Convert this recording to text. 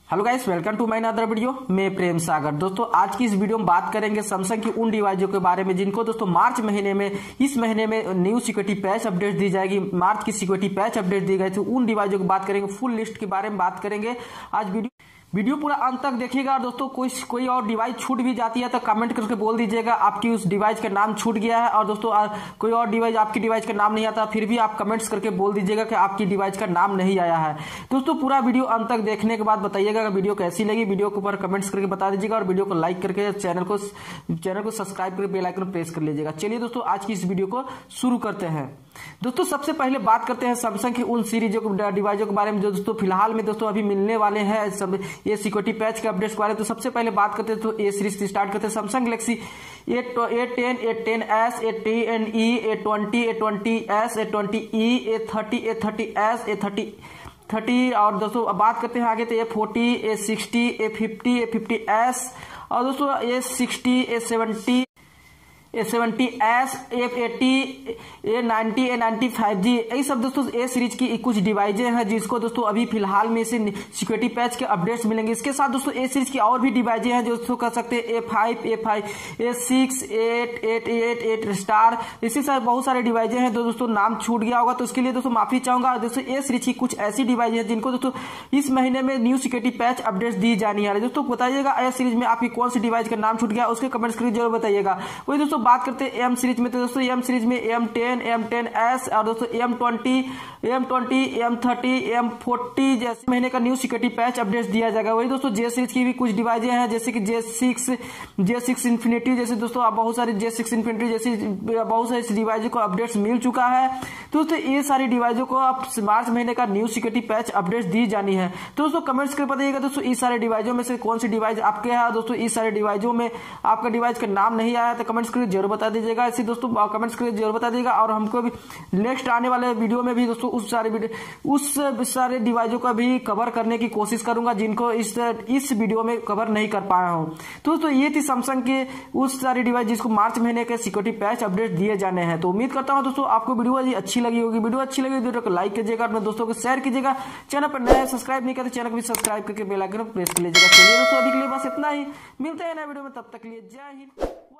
Hello guys, welcome to my another video. मैं प्रेम सागर। दोस्तों आज की इस वीडियो में बात करेंगे सैमसंग की उन डिवाइसों के बारे में जिनको दोस्तों मार्च महीने में इस महीने में न्यू सिक्योरिटी पैच अपडेट दी जाएगी। मार्च की सिक्योरिटी पैच अपडेट दी गई थी, उन डिवाइसों की बात करेंगे। फुल लिस्ट के बारे में बात करेंगे आज वीडियो पूरा अंत तक देखिएगा। और दोस्तों कोई और डिवाइस छूट भी जाती है तो कमेंट करके बोल दीजिएगा आपकी उस डिवाइस का नाम छूट गया है। और दोस्तों कोई और डिवाइस आपकी डिवाइस का नाम नहीं आता फिर भी आप कमेंट्स करके बोल दीजिएगा कि आपकी डिवाइस का नाम नहीं आया है। दोस्तों पूरा वीडियो अंत तक देखने के बाद बताइएगा वीडियो कैसी लगी। वीडियो के ऊपर कमेंट्स करके बता दीजिएगा और वीडियो को लाइक करके चैनल को सब्सक्राइब करके बेल आइकन प्रेस कर लीजिएगा। चलिए दोस्तों आज की इस वीडियो को शुरू करते हैं। दोस्तों सबसे पहले बात करते हैं सैमसंग की उन सीरीजों डिवाइसों के बारे में जो दोस्तों फिलहाल में दोस्तों अभी मिलने वाले हैं सब ये सिक्योरिटी पैच के अपडेट्स के बारे में। तो सबसे पहले बात करते हैं तो ए सीरीज से स्टार्ट करते हैं। Samsung Galaxy A10, A10s, A10e, A20, A20s, A20e, A30, A30s, A30 और दोस्तों अब बात करते हैं आगे तो A40, A60, A50, A50s और दोस्तों A60, A70, A70s, A80, A90, A90 5G यही सब दोस्तों ए सीरीज की कुछ डिवाइसें हैं जिसको दोस्तों अभी फिलहाल में से सिक्योरिटी पैच के अपडेट्स मिलेंगे। इसके साथ दोस्तों ए सीरीज की और भी डिवाइसें हैं जो दोस्तों कह सकते हैं A5, A6, 8 स्टार। इसी साथ बहुत सारे डिवाइसें हैं जो दोस्तों नाम छूट गया होगा तो उसके लिए दोस्तों माफी चाहूंगा। दोस्तों ए सीरीज की कुछ ऐसी डिवाइस है जिनको दोस्तों इस महीने में न्यू सिक्योरिटी पैच अपडेट्स दी जानी है। दोस्तों बताइएगा ए सीरीज में आपकी कौन सी डिवाइस का नाम छूट गया उसके कमेंट्स करके जरूर बताइएगा। वही दोस्तों बात करते हैं एम सीरीज में तो दोस्तों एम सीरीज में M10, M10s और दोस्तों M20, M30, M40 जैसे महीने का न्यू सिक्योरिटी पैच अपडेट दिया जाएगा। वही दोस्तों जे सीरीज की भी कुछ डिवाइसें हैं जैसे कि J6 इन्फिनिटी जैसे दोस्तों अब बहुत सारे J6 इन्फिनिटी जैसी बहुत सारी डिवाइसों को अपडेट्स मिल चुका है। तो दोस्तों ये सारी डिवाइसों को अब मार्च महीने का न्यू सिक्योरिटी पैच अपडेट दी जानी है। तो दोस्तों कमेंट्स करके बताइएगा दोस्तों इस सारे डिवाइसों में से कौन सी डिवाइस आपके है। दोस्तों इस सारे डिवाइसों में आपका डिवाइस का नाम नहीं आया तो कमेंट्स करके जरूर बता दीजिएगा। ऐसे दोस्तों कमेंट्स करके जरूर बता दीजिएगा और हमको भी नेक्स्ट आने वाले वीडियो में भी दोस्तों उस सारे डिवाइसों का भी कवर करने की कोशिश करूंगा जिनको इस वीडियो में कवर नहीं कर पाया हूं। तो दोस्तों ये थी सैमसंग के उस सारी डिवाइस जिसको मार्च महीने के सिक्योरिटी पैच अपडेट दिए जाने हैं। तो उम्मीद करता हूं दोस्तों आपको वीडियो अच्छी लगी होगी। वीडियो अच्छी लगी वीडियो को लाइक कीजिएगा, अपने दोस्तों को शेयर कीजिएगा। चैनल पर नए सब्सक्राइब नहीं करते चैनल को भी सब्सक्राइब करके बेल आइकन प्रेस कर लीजिएगा। चलिए दोस्तों अभी के लिए बस इतना ही, मिलते हैं नए वीडियो में, तब तक के लिए जय हिंद।